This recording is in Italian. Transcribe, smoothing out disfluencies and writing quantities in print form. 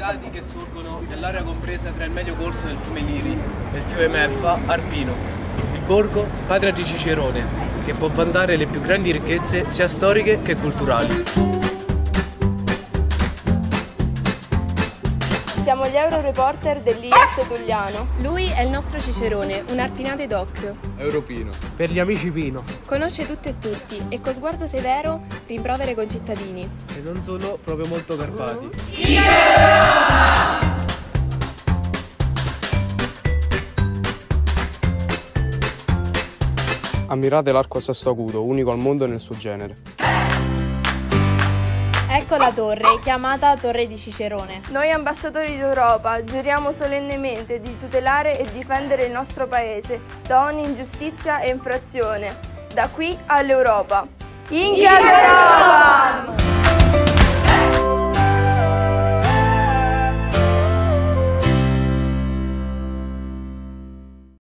dati che sorgono nell'area compresa tra il medio corso del fiume Liri e il fiume Melfa, Arpino, il borgo patria di Cicerone, che può vantare le più grandi ricchezze sia storiche che culturali. Siamo gli Euroreporter dell'IAS Tugliano. Lui è il nostro Cicerone, un arpinate doc. Europino. Per gli amici Pino. Conosce tutto e tutti e con sguardo severo rimprovera i concittadini. E non sono proprio molto carpati. Ammirate l'arco a sesto acuto, unico al mondo nel suo genere. Ecco la torre, chiamata Torre di Cicerone. Noi ambasciatori d'Europa giuriamo solennemente di tutelare e difendere il nostro paese da ogni ingiustizia e infrazione, da qui all'Europa. In casa Europa!